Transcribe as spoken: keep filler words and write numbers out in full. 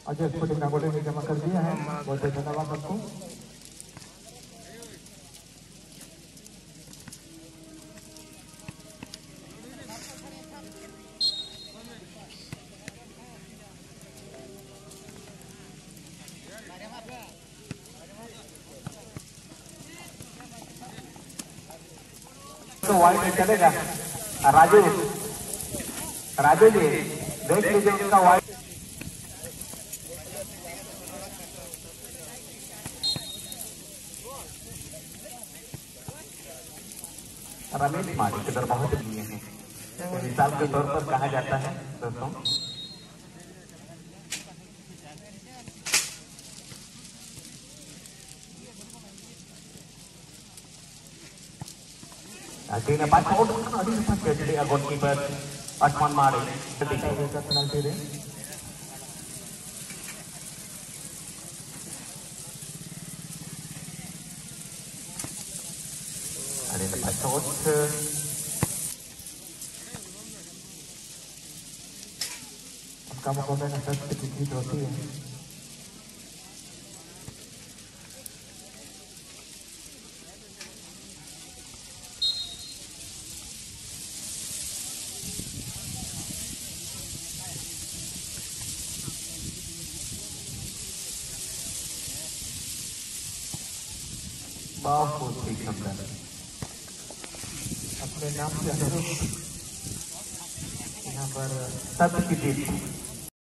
Ajay sporting का golden जमा कर दिया है, बहुत बहुत धन्यवाद सबको। तो वाइड में चलेगा राजू, राजू जी देख लीजिए उसका वाइड। रमेश माली इधर बहुत लिए हैं, मिसाल के तौर पर कहा जाता है दोस्तों। Akhirnya pas out kali pas jadi goalkeeper Asman Mari ketika kita penalti deh. Ada pas out kamu komen apa sedikit roti ya. बहुत ही सुंदर अपने नाम से यहाँ पर सत्य की जीत।